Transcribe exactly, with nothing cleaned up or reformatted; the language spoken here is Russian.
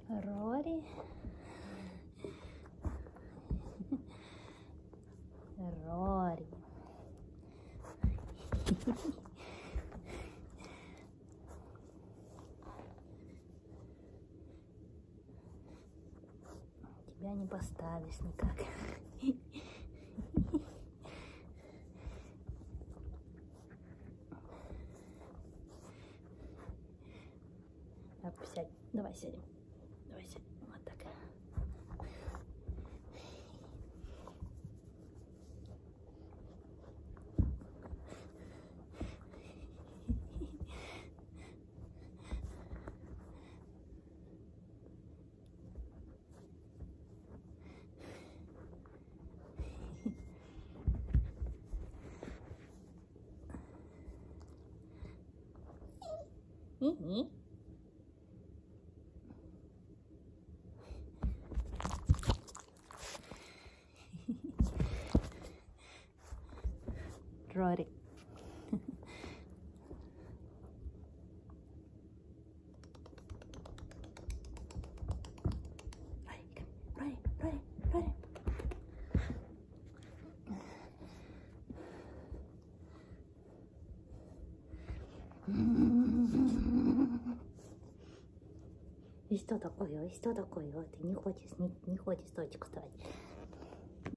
Рори. Рори. Тебя не поставишь никак. Так, сядь. Давай сядем. Давай сядем. Вот так. И-и. Рори. Рори, Рори, Рори. И что такое? И что такое? Ты не хочешь, не, не хочешь точку ставить.